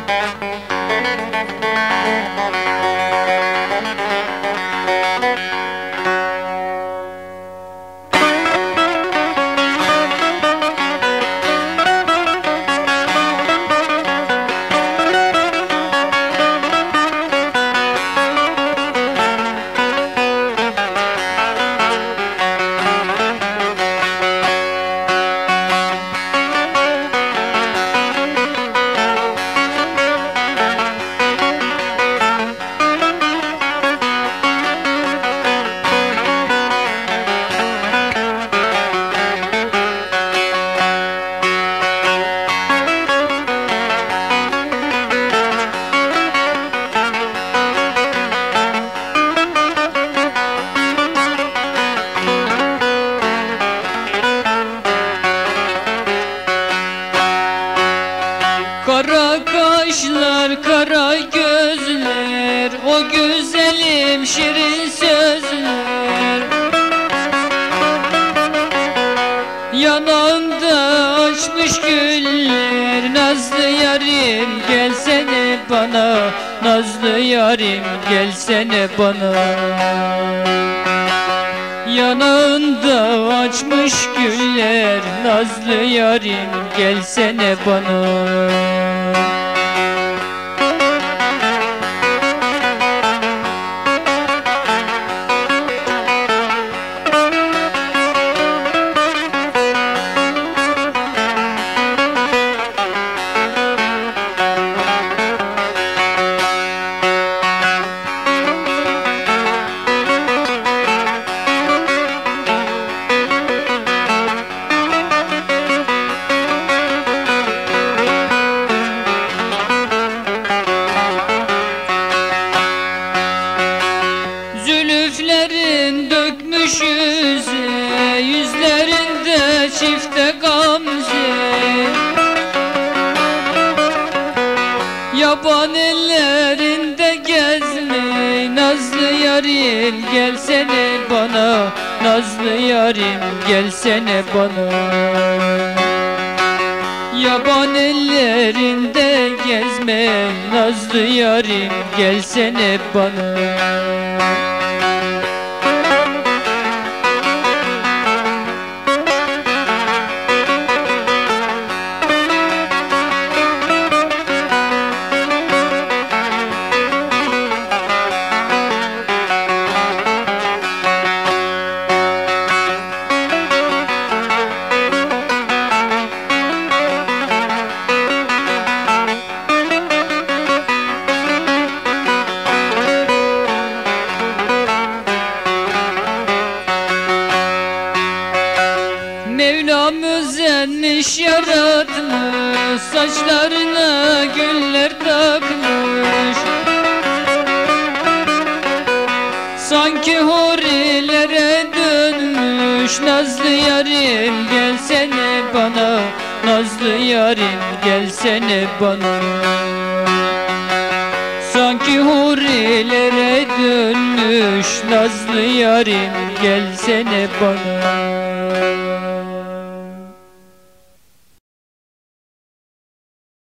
Kara kaşlar, kara gözler, o güzelim şirin sözler. Yanağında açmış güller, nazlı yarim gelsene bana, nazlı yarim gelsene bana. Yanağında açmış güller, nazlı yarim gelsene bana. Zülüflerin dökmüş yüze, yüzlerinde çifte gamze. Yaban ellerinde gezme, nazlı yarim gelsene bana, nazlı yarim gelsene bana. Yaban ellerinde gezme, nazlı yarim gelsene bana. Mevlam özenmiş yaratmış, saçlarına güller takmış. Sanki horilere dönmüş, nazlı yarim gelsene bana, nazlı yarim gelsene bana. Sanki hurilere dönmüş, nazlı yarim gelsene bana.